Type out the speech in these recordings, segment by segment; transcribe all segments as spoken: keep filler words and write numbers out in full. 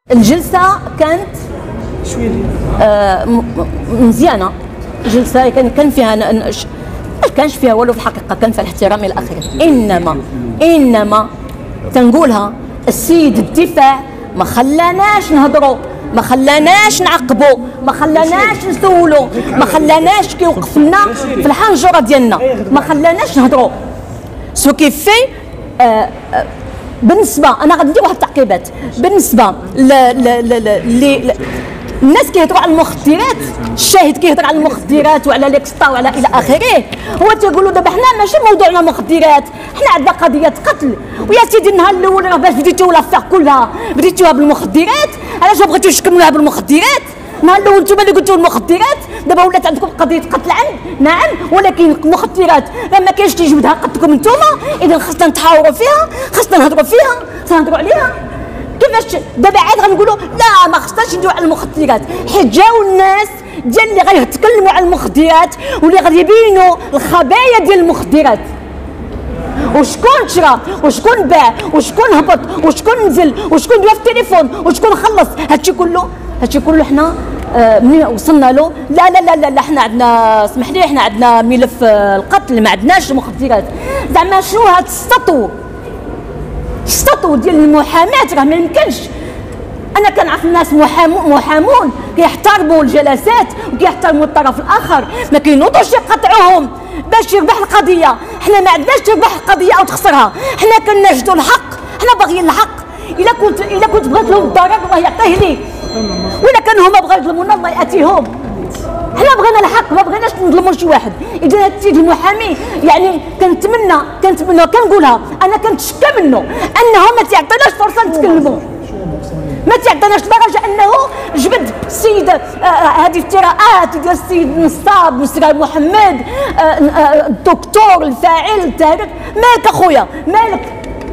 الجلسة كانت شويه آه مزيانة. جلسة كان كان فيها ما كانش فيها والو في الحقيقة، كان فيها الاحترام إلى آخره. إنما إنما تنقولها السيد الدفاع ما خلاناش نهضروا، ما خلاناش نعقبوا، ما خلاناش نسولوا، ما خلاناش كي وقفنا في الحنجرة ديالنا، ما خلاناش نهضروا. سو كيفي آه آه بالنسبه انا غادي ندير واحد التعقيبات بالنسبه ل ل الناس كيهضروا على المخدرات، الشاهد كيهضر على المخدرات وعلى ليكستا وعلى الى اخره. هو تيقولوا دابا حنا ماشي موضوعنا مخدرات، حنا عندنا قضيه قتل. ويا سيدي النهار الاول راه باش بديتوا لافير كلها بديتوها بالمخدرات، علاش ما بغيتوش تكملوها بالمخدرات؟ النهار الاول نتوما اللي قلتوا المخدرات، دابا ولات عندكم قضيه قتل عن نعم، ولكن المخدرات راه ما كاينش اللي يجبدها قدكم نتوما، اذا خصنا نتحاوروا فيها، خصنا نهضروا فيها، خصنا نهضروا عليها. كيفاش دابا عاد غنقولوا لا ما خصناش ندويو على المخدرات، حيت جاو الناس ديال اللي غيتكلموا على المخدرات واللي غادي يبينوا الخبايا ديال المخدرات، وشكون شرا وشكون باع وشكون هبط وشكون نزل وشكون دوا في التليفون وشكون خلص. هادشي كله هادشي كله حنا آه ملي وصلنا له لا لا لا لا, لا حنا عندنا اسمح لي حنا عندنا ملف آه القتل، ما عندناش المخدرات. زعما شنو هاد السطو السطو ديال المحاماه؟ راه ما يمكنش. انا كنعرف الناس محامون محامون كيحترموا الجلسات وكيحترموا الطرف الاخر، ما كينوضوش يقطعوهم باش يربح القضيه. حنا ما عندناش تربح القضيه او تخسرها، حنا كنجدوا الحق، حنا باغيين الحق. الا كنت الا كنت بغيت لهم الضرر الله يعطيه لي، ولا كانوا هما بغاو يظلمونا الله ياتيهم. حنا بغينا الحق، ما بغيناش نظلموا شي واحد. اذا هذا السيد المحامي يعني كنتمنى كنتمنى كنقولها انا كنتشكى منه انه ما تعطيناش فرصه نتكلموا، ما تعطيناش لدرجه انه جبد السيد هذه افتراءات ديال السيد نصاب مسرى محمد آه آه الدكتور الفاعل التارك. مالك اخويا مالك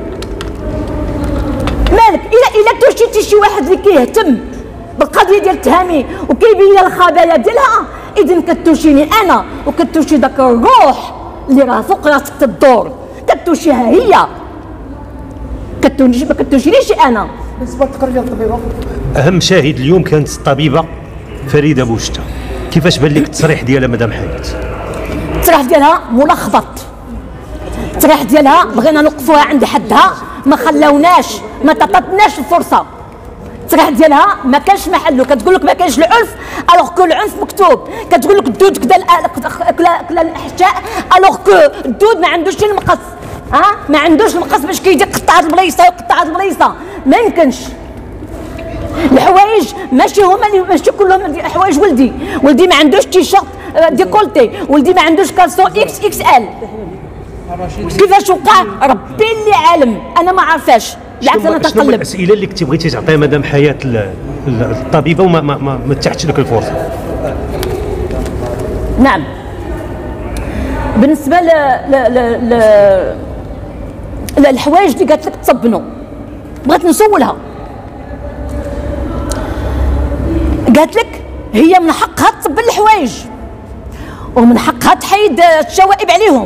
مالك الا الا توشيتي شي واحد اللي كيهتم بالقضيه ديال التهامي وكيبين الخبايا ديالها، اذا كتوشيني انا وكتوشي داك الروح اللي راه فوق راسك تدور، كتوشيها هي، كتوشي ما كتوشينيش انا. بالنسبه للتقرير ديال الطبيبه، اهم شاهد اليوم كانت الطبيبه فريده بوشتا. كيفاش بان لك التصريح ديالها مدام حياه؟ التصريح ديالها ملخبط، التصريح ديالها بغينا نوقفوها عند حدها، ما خلاوناش ما تعطاتناش الفرصه. التصريح ديالها ما كانش محله، كتقول لك ما كاينش العنف الوغ كو العنف مكتوب، كتقول لك الدود كدا كلا الاحشاء الوغ كو الدود ما عندوش المقص، ها ما عندوش المقص باش كيجي يقطع هاد البليصه ويقطع هاد البليصه، ما يمكنش. الحوايج ماشي هما اللي ماشي كلهم حوايج ولدي، ولدي ما عندوش تيشيرت ديكولتي، ولدي ما عندوش كالسون اكس اكس ال. كيفاش وقع ربي اللي عالم، انا ما عارفاش، بالعكس انا تقلب. شنو الاسئله اللي كنتي بغيتي تعطيها مدام حياه الطبيبه وما ما ما, ما تحتش لك الفرصه؟ نعم بالنسبه ل ل ل الحوايج اللي قالت لك تصبنوا، بغيت نسولها. قالت لك هي من حقها تصبن الحوايج ومن حقها تحيد الشوائب عليهم،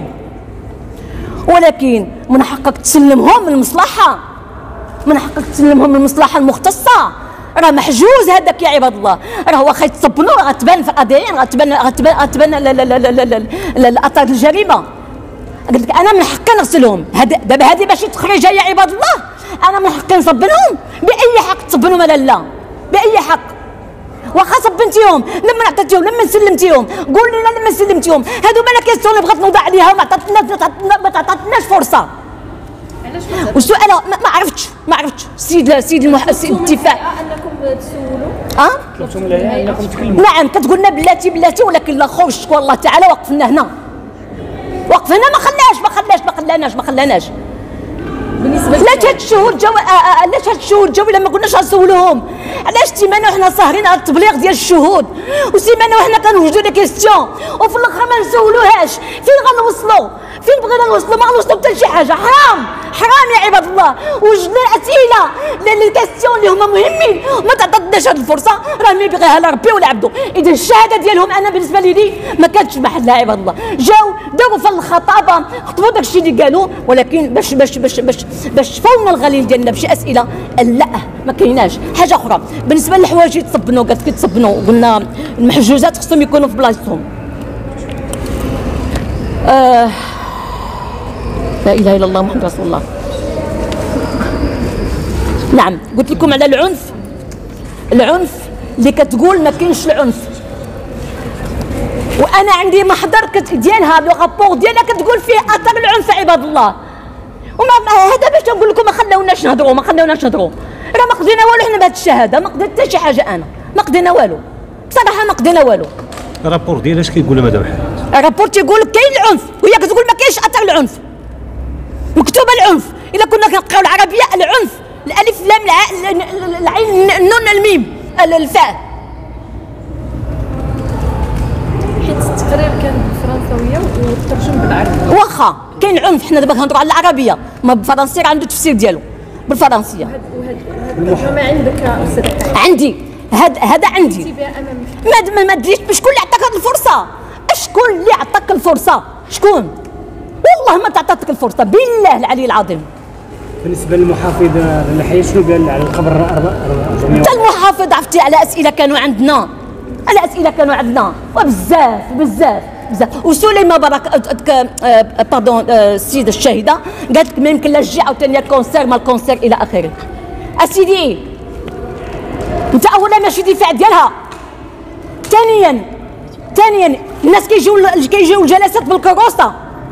ولكن من حقك تسلمهم للمصلحه، من حقك تسلمهم للمصلحه المختصه. راه محجوز هذاك يا عباد الله، راه واخا يتصبنوا راه غتبان في الادين، غتبان غتبان غتبان الاثار الجريمه. قلت لك انا من حقي نغسلهم. دابا هذه ماشي تخريجه يا عباد الله، انا من حقي نصبنهم. باي حق تصبنوا مالا لا؟ باي حق؟ واخا صبنتيهم لما عطيتيهم لما سلمتيهم، قول لنا لما سلمتيهم. هادو مالا كيسيون اللي بغيت نوضع عليها ما عطاتناش ما عطاتناش فرصه. والسؤال ما عرفتش ما عرفتش السيد السيد السيد الدفاع انكم تسولوا اه قلتم لها انكم تكلموا. نعم كتقول لنا بلاتي بلاتي، ولكن لا خوف شكوى الله تعالى وقفنا هنا، وقف هنا ما خلاش ما خلاش ما خلاناش ما خلاناش. بالنسبه علاش هاد الشهور جاو علاش هاد الشهور جاو الا ما كناش غنسولوهم؟ علاش سيمانه وحنا ساهرين على التبليغ ديال الشهود، وسيمانه وحنا كنوجدوا لي كيستيون وفي الاخر ما نسولوهاش؟ فين غنوصلوا؟ فين بغينا نوصلوا؟ ما نوصلوا حتى لشي حاجه. حرام حرام يا عباد الله. وجدنا الاسئله للكاستيون اللي هما مهمين ما تعطاتناش هذه الفرصه، راه ما يبغيها لا ربي ولا عبدو. اذا الشهاده ديالهم انا بالنسبه لي ما كانتش محلها عباد الله. جاو داروا في الخطابه خطبوا داك الشيء اللي قالوا، ولكن باش باش باش باش باش فونا الغليل ديالنا بشي اسئله لا ما كايناش. حاجه اخرى بالنسبه للحوايج يتصبنوا، قالت لك يتصبنوا، قلنا المحجوزات خصهم يكونوا في بلاصتهم. آه لا اله الا الله محمد رسول الله. نعم قلت لكم على العنف، العنف اللي كتقول ما كاينش العنف، وانا عندي محضر ديالها لو رابور ديالها كتقول فيه اثر العنف عباد الله. وما هذا باش نقول لكم ما خلاوناش نهضروا، ما خلاوناش نهضروا، راه ما قضينا والو حنا بهذه الشهاده، ما قضيت حتى شي حاجه، انا ما قضينا والو بصراحه، ما قضينا والو. الرابور ديالها اش كيقول مدام حياة؟ الرابور تيقول كاين العنف وهي كتقول ما كاينش اثر العنف، مكتوبه العنف. الا كنا كنقراو العربيه العنف الالف لام العين النون الميم الفاء. حيت التقرير كان بالفرنساويه وترجم بالعربيه. واخا كاين عنف، حنا دابا كنهضروا على العربيه، ما بالفرنسيه راه عنده التفسير ديالو بالفرنسيه. وهاد وهاد الترجمه عندك استاذ؟ عندي هذا هذا عندي. امامك ما ما دليش بشكون اللي عطاك هذه الفرصه؟ شكون اللي عطاك الفرصه؟ شكون؟ والله ما تعطاتك الفرصه بالله العلي العظيم. بالنسبه للمحافظ الحي شنو قال على القبر أربعمائة؟ حتى المحافظ عرفتي على اسئله كانوا عندنا، على اسئله كانوا عندنا وبزاف بزاف بزاف. وسليمه برك باردون السيده الشاهده قالت لك ما يمكن لا تجي عاوتاني الكونسير ما الكونسير الى اخره. اسيدي انت اولا ماشي دفاع ديالها، ثانيا ثانيا الناس كيجيو كيجيو الجلسات بالكروسه،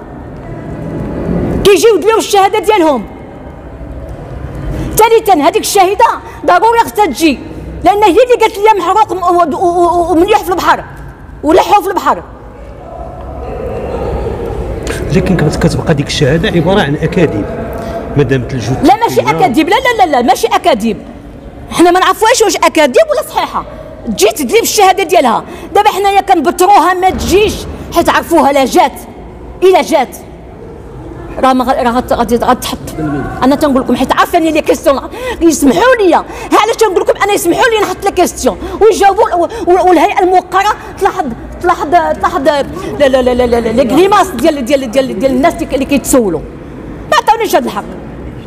كيجيو يدليو الشهاده ديالهم. ثالثا هذيك الشاهده ضروري خصها تجي، لان هي اللي قالت لي محروق ومليح في البحر ولحوا في البحر. لكن كتبقى ديك الشهاده عباره عن اكاذيب مادام تلجوت. لا ماشي اكاذيب، لا لا لا لا ماشي اكاذيب، حنا ما نعرفوهاش واش اكاذيب ولا صحيحه. تجي تدلي بالشهاده ديالها، دابا حنايا كنبتروها ما تجيش حيت عرفوها لا جات الا جات راه راه غادي غتحط. انا تنقول لكم حيت عارفاني لي كيستيون يسمحوا لي، علاش تنقول لكم انا يسمحوا لي نحط لي كيستيون ويجاوبوا، والهيئه الموقره تلاحظ تلاحظ تلاحظ لا لا لا لا لي غريماس ديال ديال ديال ديال الناس اللي كيتسولوا. ما عطاونيش هذا الحق.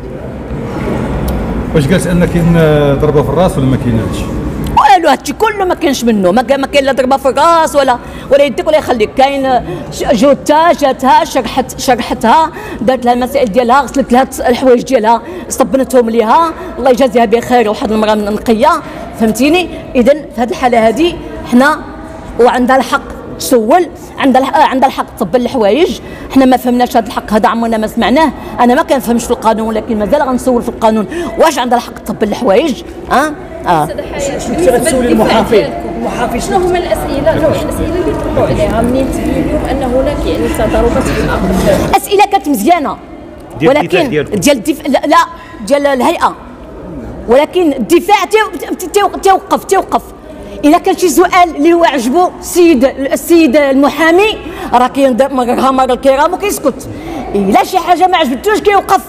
واش قالت ان كاين ضربه في الراس ولا ما كايناش؟ والو هادشي كله ما كاينش منه، ما كاين لا ضربه في الراس ولا ولا يديك ولا يخليك. كاين جوتها جاتها شرحت شرحتها دارت لها المسائل ديالها، غسلت لها الحوايج ديالها صبنتهم ليها، الله يجازيها بخير، وواحد المراه نقيه فهمتيني. اذا في هذه الحاله هذه حنا وعندها الحق تسول، عندها عندها الحق تصبن الحوايج. حنا ما فهمناش هذا الحق هذا، عمرنا ما سمعناه. انا ما كنفهمش في القانون، ولكن مازال غنسول في القانون واش عندها الحق تصبن الحوايج. اه اه كنت غتسولي المحافظ المحافظ شنو هما الاسئله، نوع الاسئله اللي طرحوا عليها منين تبين لهم ان هناك يعني تضاربات في الامر؟ اسئله كانت مزيانه ولكن ديال الدفاع لا, لا ديال الهيئه، ولكن الدفاع توقف توقف. اذا كان شي سؤال اللي هو عجبو السيد السيد المحامي راه كيمرها مر الكرام وكيسكت. الا شي حاجه ما عجبتوش كيوقف.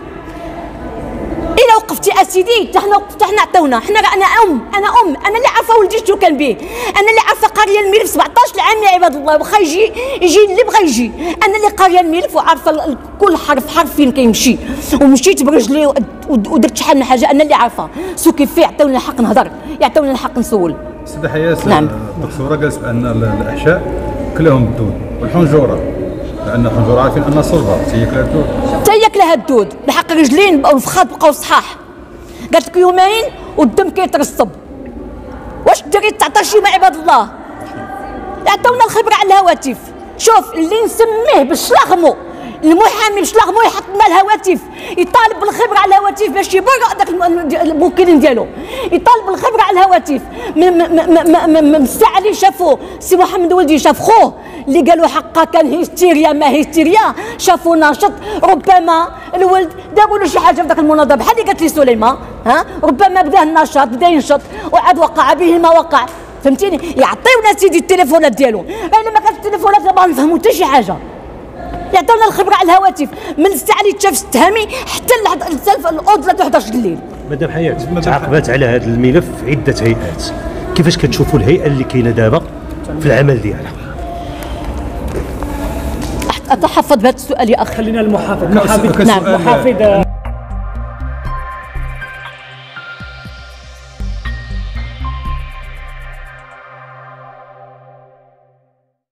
الا وقفتي اسيدي حتى حنا حتى حنا عطاونا. حنا انا ام انا ام انا اللي عارفه ولدي شنو كان به، انا اللي عارفه قاريه الملف سبعطاش عام يا عباد الله. واخا يجي يجي اللي بغى يجي، انا اللي قاريه الملف وعارفه كل حرف حرف فين كيمشي، ومشيت برجلي ودرت شحال من حاجه انا اللي عارفه. سو كيف يعطيوني الحق نهضر، يعطيوني الحق نسول. سيدة حياة نعم. الدكتوره قالت بان الاحشاء كلهم الدود والحنجره، لان الحنجره عارفين انها صلبه تياكلها الدود، تياكلها الدود بحق رجلين والفخاد بقاو صحاح. قالت لك يومين والدم كيترسب. واش ديري تعطى شي مع عباد الله؟ عطاونا الخبره على الهواتف. شوف اللي نسميه بالشلاغمو المحامي بشلاغمو يحط لنا الهواتف، يطالب بالخبره على الهواتف باش يبرئ داك الموكلين ديالو، يطالب بالخبره على الهواتف. من الساعه اللي شافوا سي محمد ولدي شاف خوه اللي قالوا حقا كان هيستيريا ما هيستيريا، شافوا ناشط، ربما الولد داروا له شي حاجه في ذاك المناضله بحال اللي قالت لي سليمه، ها ربما بدا النشاط بدا ينشط وعاد وقع به ما وقع. فهمتيني؟ يعطيونا سيدي التليفونات ديالو، الا ما كانت التليفونات ما نفهموا حتى شي حاجه. يعطيونا الخبره على الهواتف من الساعه اللي تشاف التهامي حتى لحد الاود ثلاثة أحد عشر الليل. مدام حياة تعاقبات على هذا الملف عده هيئات، كيفاش كتشوفوا الهيئه اللي كاينه دابا في العمل ديالها؟ اتحفظ بهذا السؤال يا اخي. خلينا المحافظ محافظ كسؤال- نعم محافظ